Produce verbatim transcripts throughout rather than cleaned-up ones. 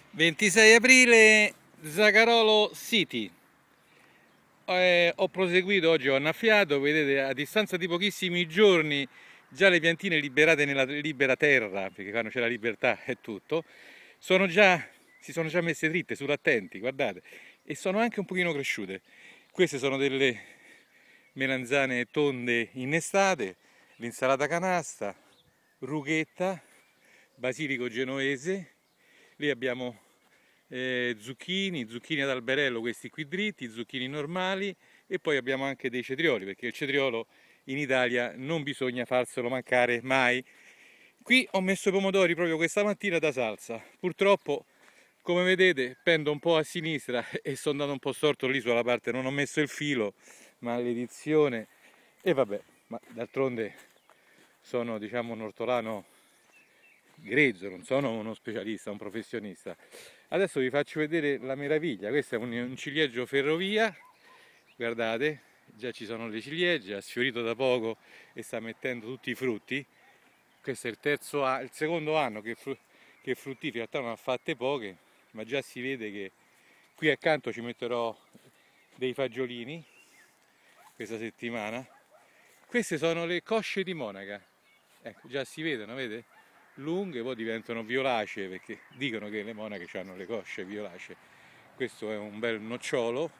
ventisei aprile, Zagarolo City. Eh, ho proseguito oggi, ho annaffiato, vedete, a distanza di pochissimi giorni già le piantine liberate nella libera terra, perché quando c'è la libertà è tutto, sono già, si sono già messe dritte, sull'attenti, guardate, e sono anche un pochino cresciute. Queste sono delle melanzane tonde innestate, l'insalata canasta, rughetta, basilico genovese, lì abbiamo eh, zucchini, zucchini ad alberello, questi qui dritti, zucchini normali, e poi abbiamo anche dei cetrioli, perché il cetriolo in Italia non bisogna farselo mancare mai. Qui ho messo i pomodori proprio questa mattina da salsa, purtroppo come vedete pendo un po' a sinistra e sono andato un po' storto lì sulla parte, non ho messo il filo, maledizione, e vabbè, ma d'altronde sono, diciamo, un ortolano grezzo, non sono uno specialista, un professionista. Adesso vi faccio vedere la meraviglia. Questo è un, un ciliegio ferrovia, guardate, già ci sono le ciliegie, ha sfiorito da poco e sta mettendo tutti i frutti. Questo è il terzo anno, il secondo anno che, fru che fruttifica, in realtà non ha fatte poche, ma già si vede che qui accanto ci metterò dei fagiolini questa settimana. Queste sono le cosce di Monaca, ecco, già si vedono, vede? Lunghe, poi diventano violacee, perché dicono che le monache hanno le cosce violacee. Questo è un bel nocciolo,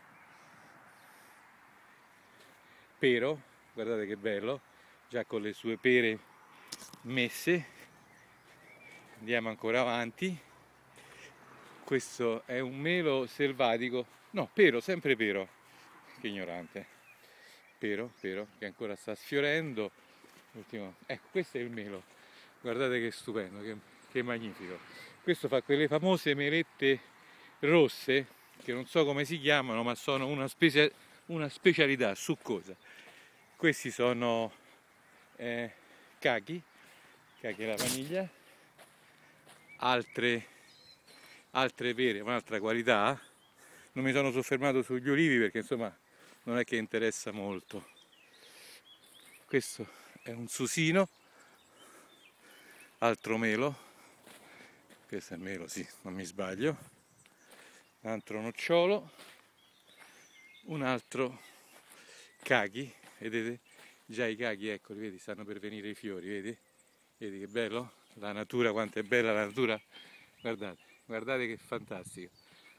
pero, guardate che bello, già con le sue pere messe. Andiamo ancora avanti. Questo è un melo selvatico, no, pero, sempre pero, che ignorante, pero, pero, che ancora sta sfiorendo. Ultimo. Ecco, questo è il melo, guardate che stupendo, che, che magnifico. Questo fa quelle famose melette rosse, che non so come si chiamano, ma sono una, specia, una specialità succosa. Questi sono eh, cachi, cachi alla vaniglia, altre, altre pere, un'altra qualità. Non mi sono soffermato sugli olivi perché insomma non è che interessa molto. Questo è un susino, altro melo, questo è melo, sì, non mi sbaglio, un altro nocciolo, un altro cachi, vedete? Già i cachi, eccoli, vedi, stanno per venire i fiori, vedi? Vedi che bello? La natura, quanto è bella la natura? Guardate, guardate che fantastico.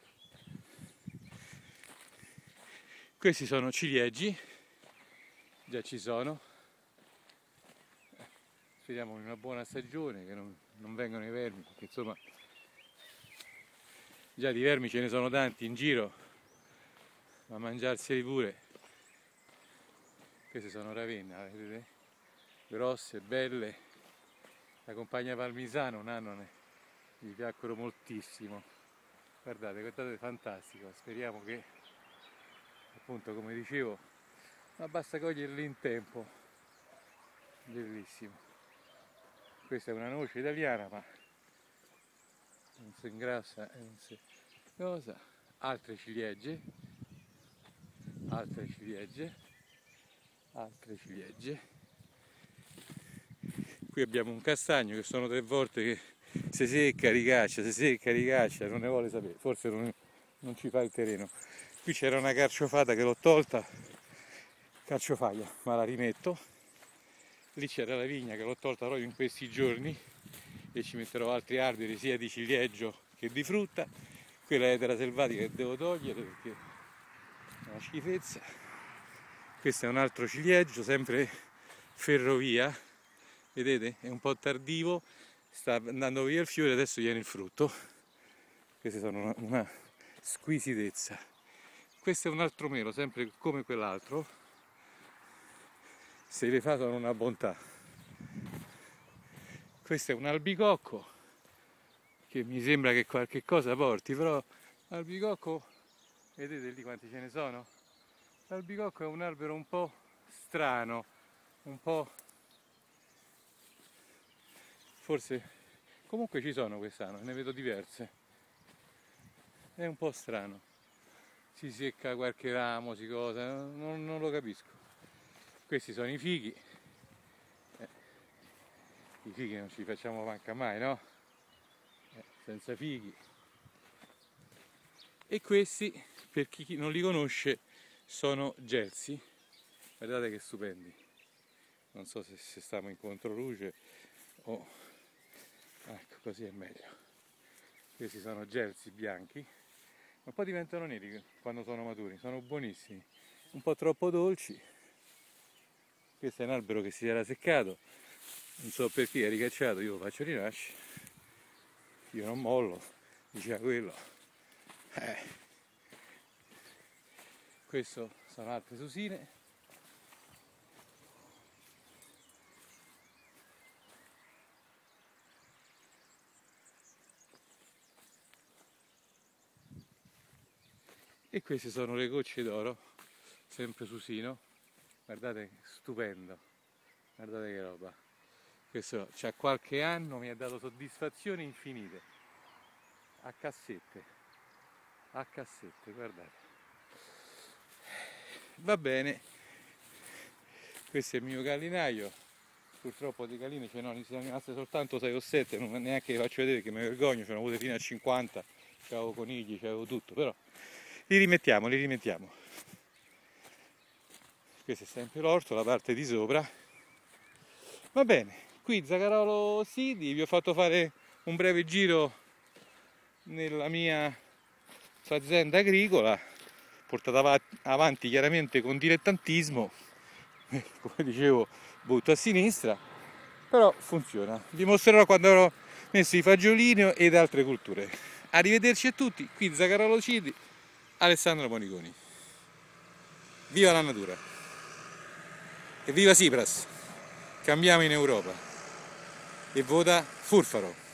Questi sono ciliegi, già ci sono. Speriamo in una buona stagione, che non, non vengano i vermi, perché insomma già di vermi ce ne sono tanti in giro, ma mangiarseli pure. Queste sono ravenna, vedete? Grosse, belle. La compagna parmisano un anno ne, gli piacquero moltissimo. Guardate, guardate, fantastico. Speriamo che, appunto, come dicevo, ma basta coglierli in tempo. Bellissimo. Questa è una noce italiana, ma non si ingrassa e non si cosa. Altre ciliegie, altre ciliegie, altre ciliegie. Qui abbiamo un castagno che sono tre volte che si secca, ricaccia, si secca, ricaccia, non ne vuole sapere, forse non, non ci fa il terreno. Qui c'era una carciofata che l'ho tolta, carciofaglia, ma la rimetto. Lì c'era la vigna che l'ho tolta proprio in questi giorni e ci metterò altri alberi sia di ciliegio che di frutta. Quella è edera selvatica che devo togliere perché è una schifezza. Questo è un altro ciliegio, sempre ferrovia, vedete? È un po' tardivo, sta andando via il fiore, adesso viene il frutto. Queste sono una, una squisitezza. Questo è un altro melo, sempre come quell'altro. Se le fa sono una bontà. Questo è un albicocco che mi sembra che qualche cosa porti, però albicocco, vedete lì quanti ce ne sono? L'albicocco è un albero un po' strano, un po', forse, comunque ci sono quest'anno, ne vedo diverse. È un po' strano, si secca qualche ramo, si cosa, non, non lo capisco. Questi sono i fighi, eh, i fighi non ci facciamo manca mai, no? Eh, senza fighi E questi, per chi non li conosce, sono gelsi. Guardate che stupendi. Non so se, se stiamo in controluce o... ecco, così è meglio. Questi sono gelsi bianchi, ma poi diventano neri quando sono maturi, sono buonissimi, un po' troppo dolci. Questo è un albero che si era seccato, non so perché è ricacciato, io lo faccio rinascere, io non mollo, diceva quello. Eh. Questo sono altre susine. E queste sono le gocce d'oro, sempre susino. Guardate, stupendo, guardate che roba. Questo c'ha qualche anno, mi ha dato soddisfazioni infinite. A cassette, a cassette, guardate. Va bene, questo è il mio gallinaio. Purtroppo di galline ce ne sono rimaste soltanto sei o sette, non neanche vi faccio vedere che mi vergogno, ce ne ho avute fino a cinquanta, c'avevo conigli, c'avevo tutto, però li rimettiamo, li rimettiamo. Questo è sempre l'orto, la parte di sopra. Va bene, qui Zagarolo Sidi, vi ho fatto fare un breve giro nella mia azienda agricola, portata avanti chiaramente con dilettantismo, come dicevo butto a sinistra, però funziona. Vi mostrerò quando avrò messo i fagiolini ed altre culture. Arrivederci a tutti, qui Zagarolo Sidi, Alessandro Moniconi. Viva la natura e viva Tsipras! Cambiamo in Europa e vota Furfaro.